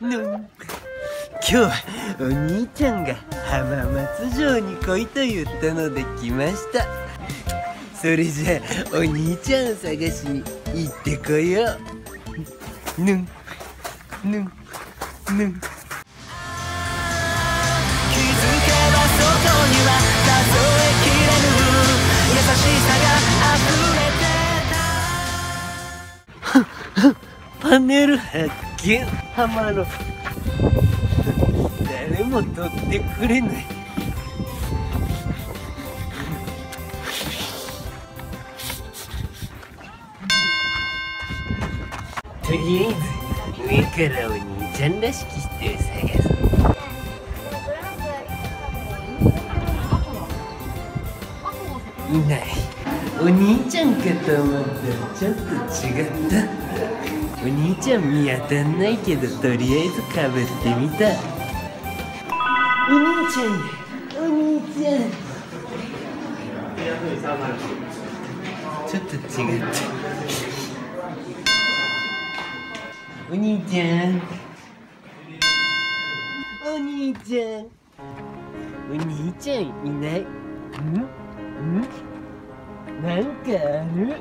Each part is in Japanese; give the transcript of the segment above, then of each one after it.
今日はお兄ちゃんが浜松城に来いと言ったので来ました。それじゃあお兄ちゃんを探しに行ってこよう。ぬんぬんぬん。気づけば外には数えきれぬ優しさが溢れてた。パネル発見。浜の誰も取ってくれない。とりあえず上からお兄ちゃんらしき人を探す。いない。お兄ちゃんかと思ったらちょっと違った。お兄ちゃん見当たんないけどとりあえずかぶってみた。お兄ちゃんや。お兄ちゃんちょっと違った。お兄ちゃんお兄ちゃんお兄ちゃんいない。なんかある。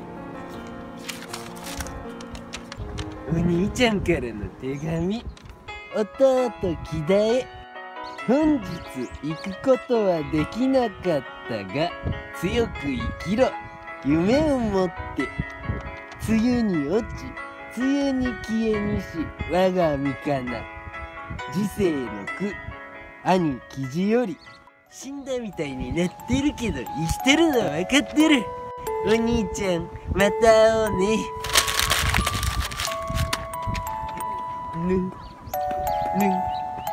お兄ちゃんからの手紙。弟木田へ。本日行くことはできなかったが強く生きろ。夢を持って梅雨に落ち梅雨に消えにし我が身かな。時世の句。兄記事より。死んだみたいになってるけど生きてるのは分かってる。お兄ちゃんまた会おうね。ぬんぬん